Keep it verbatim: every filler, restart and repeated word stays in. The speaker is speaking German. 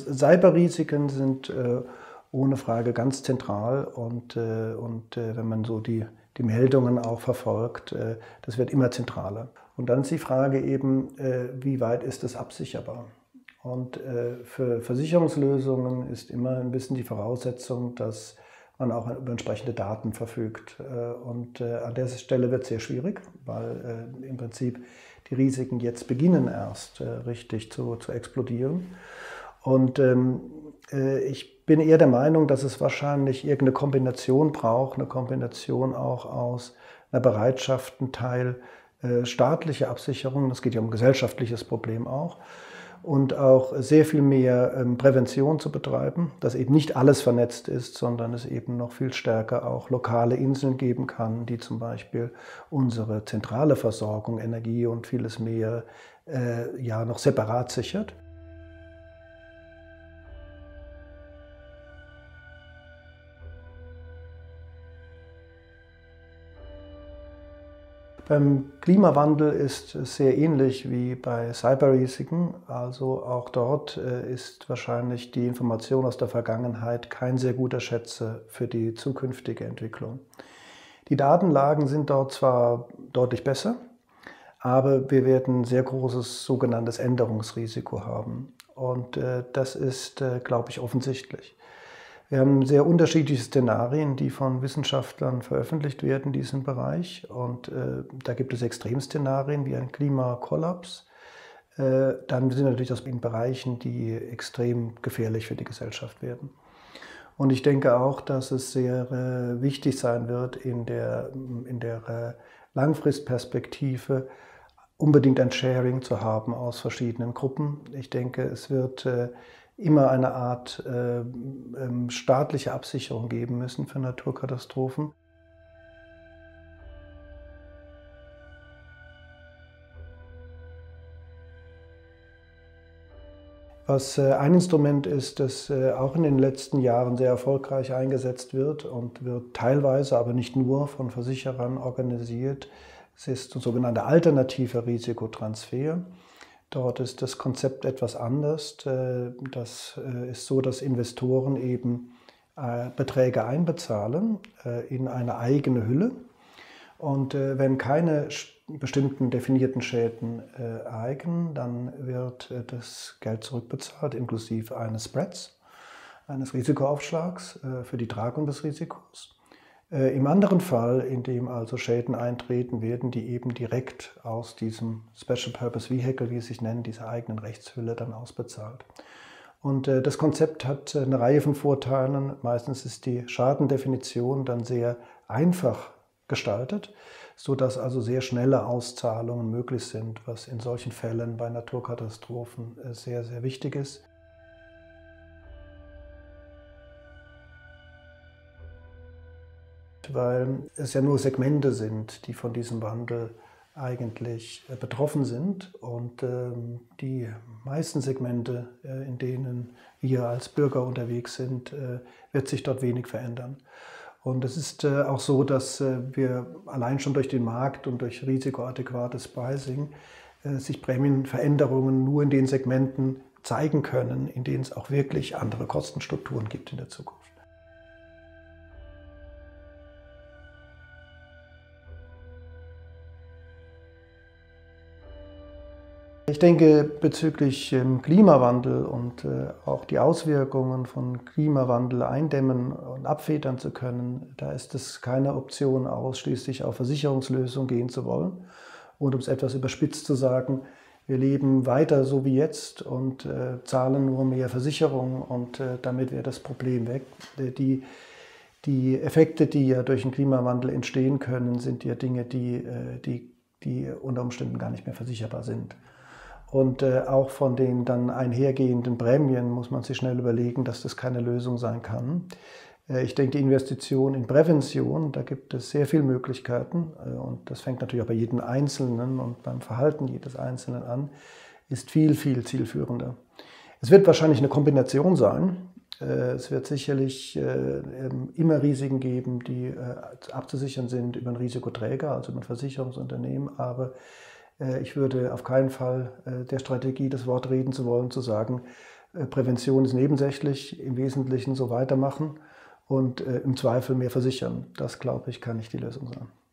Cyberrisiken sind äh, ohne Frage ganz zentral und, äh, und äh, wenn man so die, die Meldungen auch verfolgt, äh, das wird immer zentraler. Und dann ist die Frage eben, äh, wie weit ist es absicherbar? Und äh, für Versicherungslösungen ist immer ein bisschen die Voraussetzung, dass man auch über entsprechende Daten verfügt. Äh, und äh, an der Stelle wird es sehr schwierig, weil äh, im Prinzip die Risiken jetzt beginnen erst äh, richtig zu, zu explodieren. Und ähm, äh, ich bin eher der Meinung, dass es wahrscheinlich irgendeine Kombination braucht, eine Kombination auch aus einer Bereitschaft, ein Teil äh, staatliche Absicherung, das geht ja um ein gesellschaftliches Problem auch, und auch sehr viel mehr ähm, Prävention zu betreiben, dass eben nicht alles vernetzt ist, sondern es eben noch viel stärker auch lokale Inseln geben kann, die zum Beispiel unsere zentrale Versorgung, Energie und vieles mehr äh, ja noch separat sichert. Beim Klimawandel ist es sehr ähnlich wie bei Cyberrisiken. Also auch dort ist wahrscheinlich die Information aus der Vergangenheit kein sehr guter Schätzer für die zukünftige Entwicklung. Die Datenlagen sind dort zwar deutlich besser, aber wir werden ein sehr großes sogenanntes Änderungsrisiko haben. Und das ist, glaube ich, offensichtlich. Wir haben sehr unterschiedliche Szenarien, die von Wissenschaftlern veröffentlicht werden in diesem Bereich. Und äh, da gibt es Extremszenarien wie ein Klimakollaps. Äh, dann sind natürlich das in Bereichen, die extrem gefährlich für die Gesellschaft werden. Und ich denke auch, dass es sehr äh, wichtig sein wird, in der, in der äh, Langfristperspektive unbedingt ein Sharing zu haben aus verschiedenen Gruppen. Ich denke, es wird äh, immer eine Art äh, ähm, staatliche Absicherung geben müssen für Naturkatastrophen. Was äh, ein Instrument ist, das äh, auch in den letzten Jahren sehr erfolgreich eingesetzt wird und wird teilweise, aber nicht nur, von Versicherern organisiert, es ist ein sogenannter alternativer Risikotransfer. Dort ist das Konzept etwas anders. Das ist so, dass Investoren eben Beträge einbezahlen in eine eigene Hülle. Und wenn keine bestimmten definierten Schäden ereignen, dann wird das Geld zurückbezahlt, inklusive eines Spreads, eines Risikoaufschlags für die Tragung des Risikos. Im anderen Fall, in dem also Schäden eintreten, werden die eben direkt aus diesem Special Purpose Vehicle, wie es sich nennt, dieser eigenen Rechtshülle dann ausbezahlt. Und äh, das Konzept hat eine Reihe von Vorteilen. Meistens ist die Schadendefinition dann sehr einfach gestaltet, sodass also sehr schnelle Auszahlungen möglich sind, was in solchen Fällen bei Naturkatastrophen äh, sehr, sehr wichtig ist. Weil es ja nur Segmente sind, die von diesem Wandel eigentlich betroffen sind. Und ähm, die meisten Segmente, äh, in denen wir als Bürger unterwegs sind, äh, wird sich dort wenig verändern. Und es ist äh, auch so, dass äh, wir allein schon durch den Markt und durch risikoadäquates Pricing äh, sich Prämienveränderungen nur in den Segmenten zeigen können, in denen es auch wirklich andere Kostenstrukturen gibt in der Zukunft. Ich denke, bezüglich Klimawandel und auch die Auswirkungen von Klimawandel eindämmen und abfedern zu können, da ist es keine Option, ausschließlich auf Versicherungslösungen gehen zu wollen. Und um es etwas überspitzt zu sagen, wir leben weiter so wie jetzt und äh, zahlen nur mehr Versicherungen und äh, damit wäre das Problem weg. Die, die Effekte, die ja durch den Klimawandel entstehen können, sind ja Dinge, die, äh, die, die unter Umständen gar nicht mehr versicherbar sind. Und äh, auch von den dann einhergehenden Prämien muss man sich schnell überlegen, dass das keine Lösung sein kann. Äh, ich denke, die Investition in Prävention, da gibt es sehr viele Möglichkeiten. Äh, und das fängt natürlich auch bei jedem Einzelnen und beim Verhalten jedes Einzelnen an, ist viel, viel zielführender. Es wird wahrscheinlich eine Kombination sein. Äh, es wird sicherlich äh, immer Risiken geben, die äh, abzusichern sind über einen Risikoträger, also über ein Versicherungsunternehmen. Aber ich würde auf keinen Fall der Strategie das Wort reden zu wollen, zu sagen, Prävention ist nebensächlich, im Wesentlichen so weitermachen und im Zweifel mehr versichern. Das, glaube ich, kann nicht die Lösung sein.